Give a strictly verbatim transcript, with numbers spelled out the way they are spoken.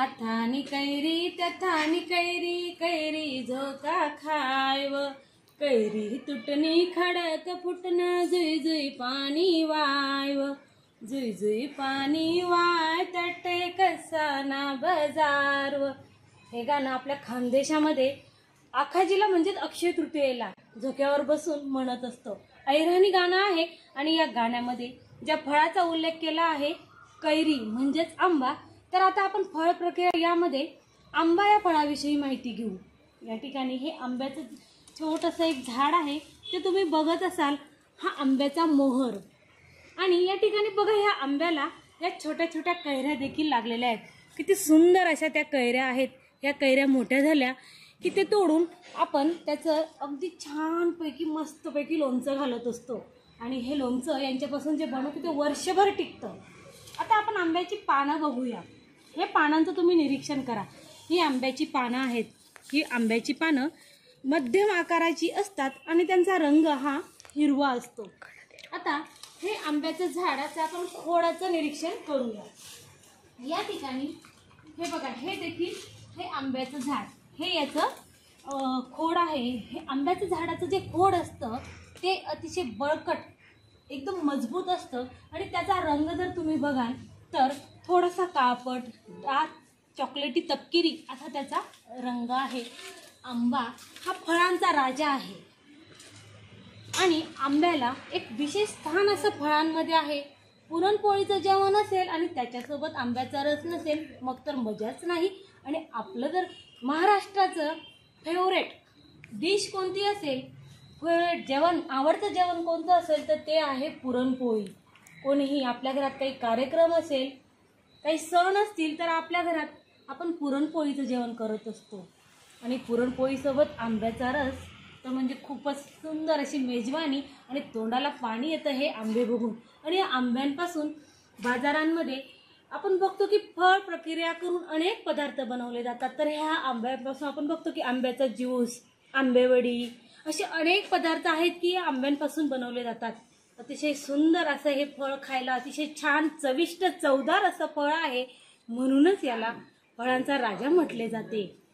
हातानी कैरी त्याथानी कैरी, कैरी झोका खायव, कैरी तुटणी खडक फुटणं, जुई जुई पाणी वायव, जुई जुई पाणी वाय तटे कसा ना बजारव। हे गाणं आपल्या खानदेशामध्ये आखाजीला म्हणजेच अक्षय तृतीयेला झोक्यावर बसून म्हणत असतो। ऐराणी गाणं आहे आणि या गाण्यामध्ये ज्या फळाचा उल्लेख केला आहे कैरी म्हणजेच आंबा, तर आता आपण फळ प्रक्रिया यामध्ये आंबा या फळाविषयी माहिती घेऊ। या ठिकाणी हे आंब्याचं छोटंसं एक झाड आहे, ते तुम्ही बघत असाल, हा आंब्याचा मोहर। आणि या ठिकाणी बघा, ह्या आंब्याला या छोट्या छोट्या कैऱ्या देखील लागलेल्या आहेत। किती सुंदर अशा त्या कैऱ्या आहेत। या कैऱ्या मोठ्या झाल्या की ते तोडून आपण त्याचं अगदी छानपैकी मस्तपैकी लोणचं घालत असतो आणि हे लोणचं यांच्यापासून जे बनवतो ते वर्षभर टिकतं। आता आपण आंब्याची पानं बघूया। हे पानांचं तुम्ही निरीक्षण करा। ही आंब्याची पानं आहेत। ही आंब्याची पानं मध्यम आकाराची असतात आणि त्यांचा रंग हा हिरवा असतो। आता हे आंब्याचं झाडाचं आपण खोडाचं निरीक्षण करूया। या ठिकाणी हे बघा, हे देखील हे आंब्याचं झाड, हे याचं खोड आहे। हे आंब्याचं झाडाचं जे खोड असतं ते अतिशय बळकट एकदम मजबूत असतं आणि त्याचा रंग जर तुम्ही बघाल तर थोडासा काळपट डार्क चॉकलेटी तपकिरी असा त्याचा रंग आहे। आंबा हा फळांचा राजा आहे आणि आंब्याला एक विशेष स्थान असं फळांमध्ये आहे। पुरणपोळीचं जेवण असेल आणि त्याच्यासोबत आंब्याचा रस नसेल मग तर मजाच नाही। आणि आपलं जर महाराष्ट्राचं फेवरेट डिश कोणती असेल, फेवरेट जेवण, आवडतं जेवण कोणतं असेल तर ते आहे पुरणपोळी। कोणीही आपल्या घरात काही कार्यक्रम असेल, काही सण असतील तर आपल्या घरात आपण पुरणपोळीचं जेवण करत असतो आणि पुरणपोळीसोबत आंब्याचा रस तर म्हणजे खूपच सुंदर अशी मेजवानी आणि तोंडाला पाणी येतं हे आंबे बघून। आणि या आंब्यांपासून बाजारांमध्ये आपण बघतो की फळ प्रक्रिया करून अनेक पदार्थ बनवले जातात। तर ह्या आंब्यांपासून आपण बघतो की आंब्याचा ज्यूस, आंबेवडी असे अनेक पदार्थ आहेत की या आंब्यांपासून बनवले जातात। अतिशय सुंदर असं हे फळ खायला अतिशय छान चविष्ट चवदार असं फळ आहे, म्हणूनच याला फळांचा राजा म्हटले जाते।